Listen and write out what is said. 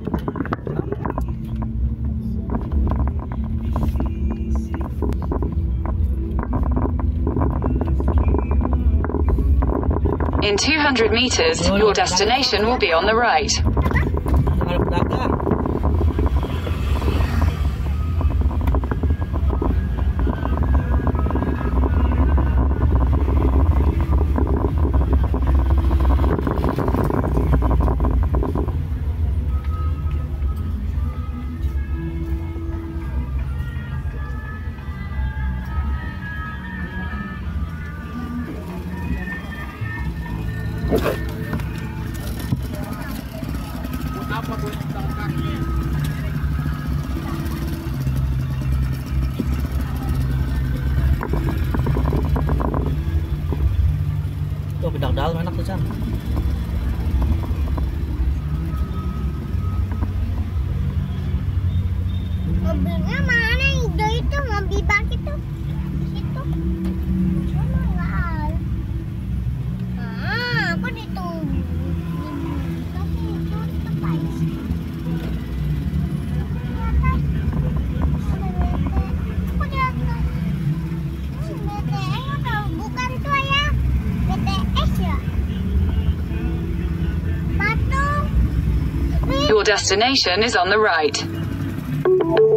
In 200 meters, your destination will be on the right. Tuh bedak dalam enak tuh, Cang. Mobilnya mana? Itu mobil bak itu. Di situ. Cuma nggak ada. Aku ditunggu. Tapi itu tepat. Aku di atas. BTS atau bukan tuh ayah? BTS ya? Patung. Your destination is on the right.